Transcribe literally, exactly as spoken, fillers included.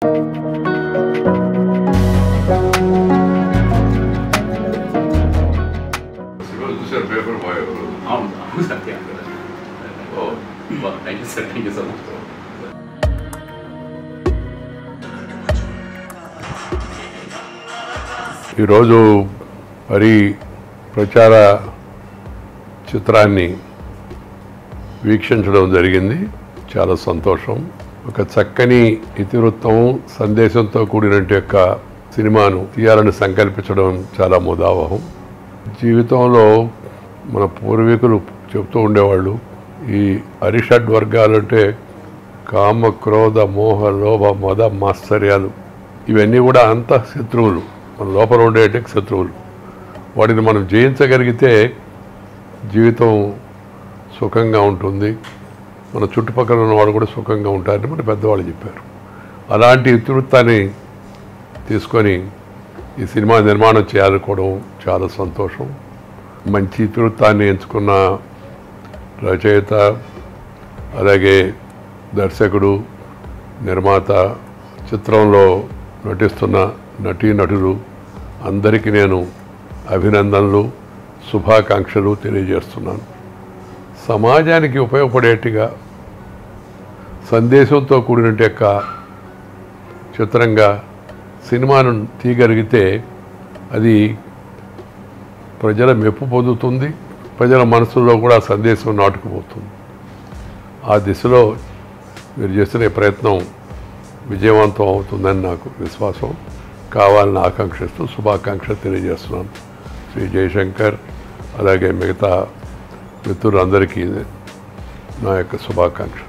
Paper boy అవును అవును sir oh thank you sir thank you so much. ఈరోజు మరి ప్రచార చిత్రాన్ని వీక్షించడం జరిగింది. చాలా సంతోషం. ఒక చక్కని ఇతివృత్తం సందేశంతో కూడిన యొక్క సినిమాను తీయాలని సంకల్పించడం చాలా ముదావహం. జీవితంలో మన పూర్వీకులు చెప్తూ ఉండేవాళ్ళు, ఈ అరిషడ్ వర్గాలంటే కామ, క్రోధ, మోహ, లోభ, మద, మాత్సర్యాలు ఇవన్నీ కూడా అంత శత్రువులు, మన లోపల ఉండేట శత్రువులు. వాటిని మనం జయించగలిగితే జీవితం సుఖంగా ఉంటుంది, మన చుట్టుపక్కల ఉన్నవాడు కూడా సుఖంగా ఉంటారని మన పెద్దవాళ్ళు చెప్పారు. అలాంటి ఇతివృత్తాన్ని తీసుకొని ఈ సినిమా నిర్మాణం చేయాలనుకోవడం చాలా సంతోషం. మంచి ఇతివృత్తాన్ని ఎంచుకున్న రచయిత, అలాగే దర్శకుడు, నిర్మాత, చిత్రంలో నటిస్తున్న నటీనటులు అందరికీ నేను అభినందనలు, శుభాకాంక్షలు తెలియజేస్తున్నాను. సమాజానికి ఉపయోగపడేట్టుగా సందేశంతో కూడిన యొక్క చిత్రంగా సినిమాను తీయగలిగితే అది ప్రజల మెప్పు పొందుతుంది, ప్రజల మనసుల్లో కూడా సందేశం నాటుకుపోతుంది. ఆ దిశలో మీరు చేస్తున్న ప్రయత్నం విజయవంతం అవుతుందని నాకు విశ్వాసం. కావాలని ఆకాంక్షిస్తూ శుభాకాంక్షలు తెలియజేస్తున్నాను. శ్రీ జయశంకర్ అలాగే మిగతా మిత్రులందరికీ నా యొక్క శుభాకాంక్ష.